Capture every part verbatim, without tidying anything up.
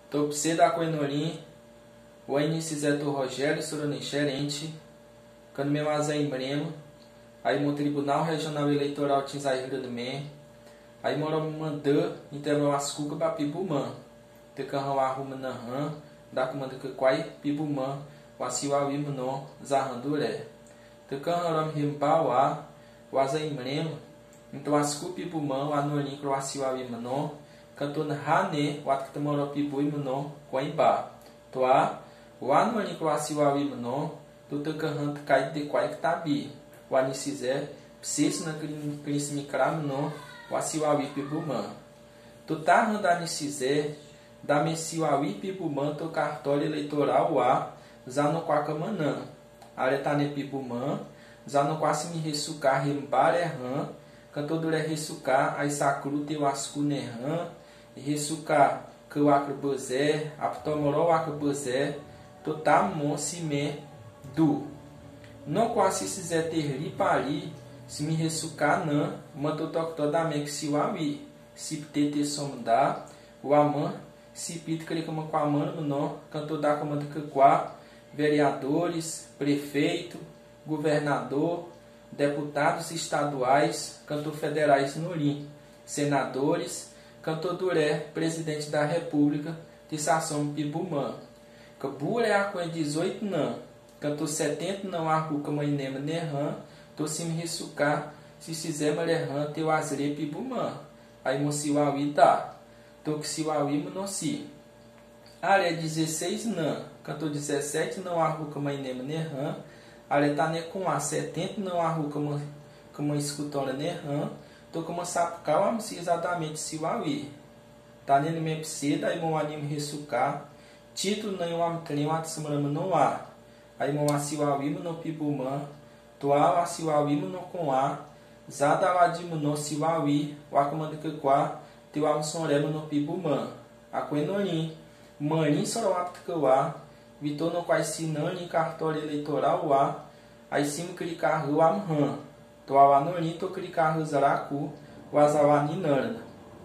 Topse da Coenorim, o Inicizeto Rogério Soroni Xerente, quando meu azem Bremo, aí no Tribunal Regional Eleitoral Tinzaí do Men, aí moram mandando então as cuca para Pibumã, te carrão arruma na ram, da comanda que quai Pibumã, o asiuawi mano zarranduré, te carrão rimpauá, o azem Bremo, então as cuca Pibumã, o anolim pro asiuawi mano, cantor Hane, o ato que morou Pibu e mano, coimba, toa, o anolim pro asiuawi mano, tu te carrão cai de quai que tabi, o anicizé, psis na crise micram no, o asiuawi Pibumã. Tu tá andando anicizé, da messiuawi Pibumã, tu cartório eleitoral a, zano quacamanã, aretane Pibumã, zano quase me ressucar rembare ram, cantor dure ressucar, aí sacru teu ascu nerram, e ressucar que o acrobozé, aptomoró o acrobozé, tu tá monsi me do. Não quase se fizer ter li pari, se me ressucar não, manto toque da me que se o awi, se te somda, o amã, se pito que como com a mano não, canto da comanda que qua, vereadores, prefeito, governador, deputados estaduais, canto federais no lim, senadores, canto duré, presidente da república, de sação Pibumã, que bure a com dezoito não, canto setenta não arruca mainem nerram, tô se me ressucar, se fizer malerram teu azre Pibumã, aí monsiuawi tá, tô que siuawi monossi. Área dezesseis não, canto dezessete não arruca mainem nerram, área tá ne com a setenta não arruca como escutora nerram, tô como sapucar, vamos exatamente siuawi. Tá nele me psida, aí mo anime ressucar, título não am trem atsamrama no ar. Aí mo asiuawi no Pibumã, toa asiuawi no com a, zada ladimo no siuawi, o acomanda que qua, teu amsonrema no Pibumã. A Coenorim, manim soroapto que a, vitor no quais sinani cartório eleitoral a, aí sim clicar o amram, toa anorim to clicar o zaracu, o azawani nana.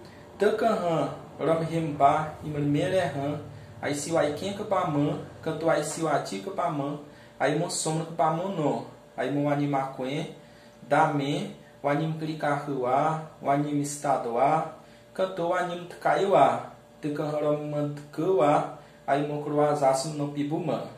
Tacanram, romhemba, immererram, aí se o aiken que pamã, canto aí se o atica pamã, aí mo sombra que pamã não, aí mo anima quen, damen, o anime clicar o a, o anime estado a, cantou o anime caiu a, te canram mant que a, aí mo croazaço no Pibumã.